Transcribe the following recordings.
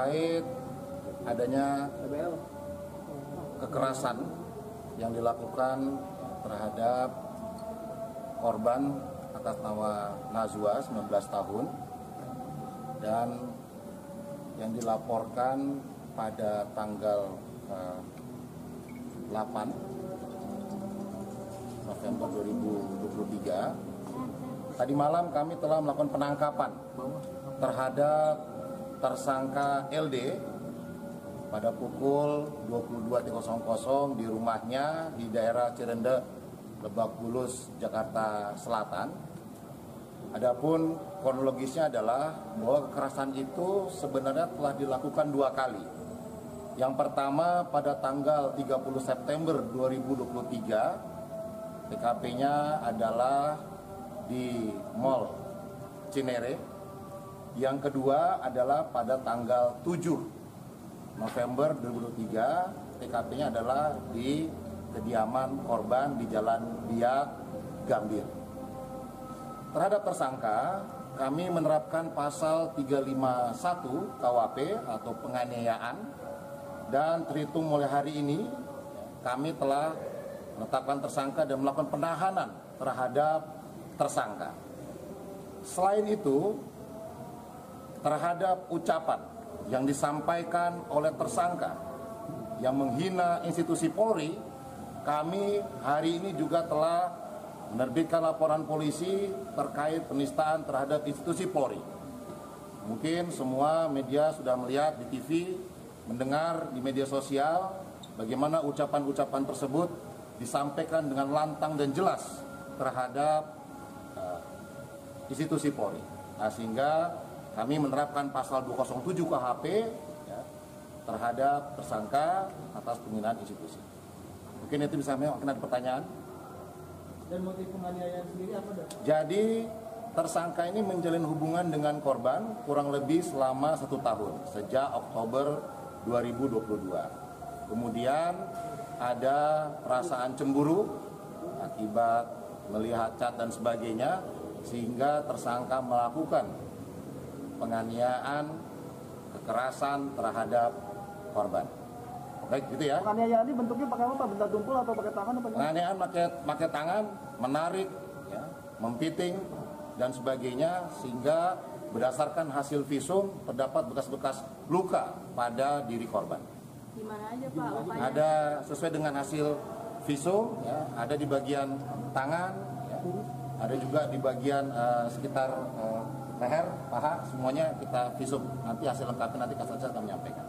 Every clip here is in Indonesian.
terkait adanya kekerasan yang dilakukan terhadap korban atas nama Nazwa 19 tahun dan yang dilaporkan pada tanggal 8 November 2023. Tadi malam kami telah melakukan penangkapan terhadap tersangka LD pada pukul 22.00 di rumahnya di daerah Cirende, Lebak Bulus, Jakarta Selatan. Adapun kronologisnya adalah bahwa kekerasan itu sebenarnya telah dilakukan 2 kali. Yang pertama pada tanggal 30 September 2023, TKP-nya adalah di Mall Cinere. Yang kedua adalah pada tanggal 7 November 2023, TKP-nya adalah di kediaman korban di Jalan Biak, Gambir. Terhadap tersangka, kami menerapkan pasal 351 KUHP atau penganiayaan, dan terhitung mulai hari ini kami telah menetapkan tersangka dan melakukan penahanan terhadap tersangka. Selain itu, terhadap ucapan yang disampaikan oleh tersangka yang menghina institusi Polri, kami hari ini juga telah menerbitkan laporan polisi terkait penistaan terhadap institusi Polri. Mungkin semua media sudah melihat di TV, mendengar di media sosial bagaimana ucapan-ucapan tersebut disampaikan dengan lantang dan jelas terhadap institusi Polri. Nah, sehingga kami menerapkan pasal 207 KUHP ya, terhadap tersangka atas penghinaan institusi. Mungkin itu bisa ada pertanyaan. Dan motif penganiayaan sendiri apa, Dok? Jadi tersangka ini menjalin hubungan dengan korban kurang lebih selama 1 tahun sejak Oktober 2022. Kemudian ada perasaan cemburu akibat melihat cat dan sebagainya, sehingga tersangka melakukan penganiayaan, kekerasan terhadap korban. Baik, gitu ya. Penganiayaan ini bentuknya pakai apa? Benda tumpul atau pakai tangan? Penganiayaan pakai tangan, menarik, ya, mempiting dan sebagainya, sehingga berdasarkan hasil visum terdapat bekas-bekas luka pada diri korban. Di mana aja, Pak? Lukanya? Ada sesuai dengan hasil visum, ya, ada di bagian tangan, ya, ada juga di bagian sekitar leher, paha, semuanya kita visum. Nanti hasil lengkapnya nanti Kasat akan menyampaikan.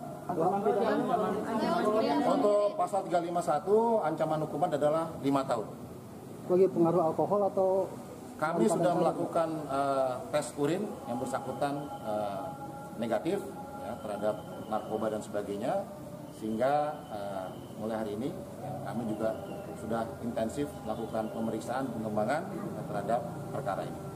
Untuk pasal 351 ancaman hukuman adalah 5 tahun. Bagi pengaruh alkohol atau kami sudah melakukan tes urin yang bersangkutan negatif ya, terhadap narkoba dan sebagainya, sehingga mulai hari ini ya, kami juga sudah intensif melakukan pemeriksaan pengembangan terhadap perkara ini.